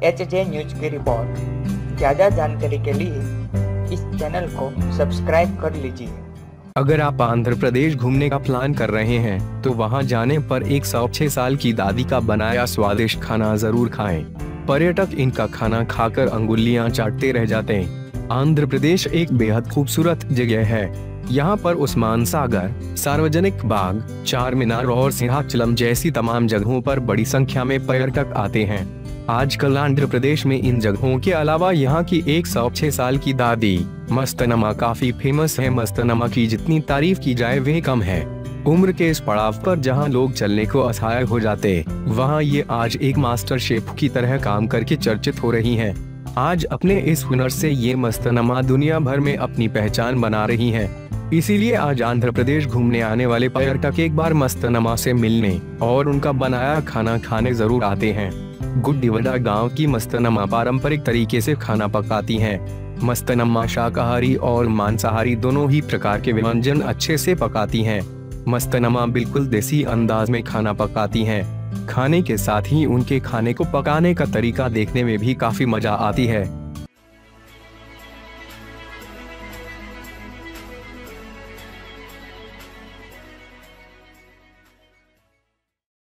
HJ news की report. ज़्यादा जानकारी के लिए इस चैनल को सब्सक्राइब कर लीजिए। अगर आप आंध्र प्रदेश घूमने का प्लान कर रहे हैं तो वहां जाने पर 106 साल की दादी का बनाया स्वादिष्ट खाना जरूर खाएं। पर्यटक इनका खाना खाकर अंगुलियां चाटते रह जाते हैं। आंध्र प्रदेश एक बेहद खूबसूरत जगह है। यहाँ पर उस्मान सागर, सार्वजनिक बाग, चारमीनार और सिंहाचलम जैसी तमाम जगहों पर बड़ी संख्या में पर्यटक आते हैं। आजकल आंध्र प्रदेश में इन जगहों के अलावा यहाँ की 106 साल की दादी मस्तनमा काफी फेमस है। मस्तनमा की जितनी तारीफ की जाए वह कम है। उम्र के इस पड़ाव पर जहाँ लोग चलने को असहाय हो जाते, वहाँ ये आज एक मास्टर शेफ की तरह काम करके चर्चित हो रही हैं। आज अपने इस हुनर से ये मस्तनमा दुनिया भर में अपनी पहचान बना रही हैं। इसीलिए आज आंध्र प्रदेश घूमने आने वाले पर्यटक एक बार मस्तनमा से मिलने और उनका बनाया खाना खाने जरूर आते हैं। गुड्डीवडा गांव की मस्तनमा पारंपरिक तरीके से खाना पकाती हैं। मस्तनमा शाकाहारी और मांसाहारी दोनों ही प्रकार के व्यंजन अच्छे से पकाती हैं। मस्तनमा बिल्कुल देसी अंदाज में खाना पकाती हैं। खाने के साथ ही उनके खाने को पकाने का तरीका देखने में भी काफी मजा आती है।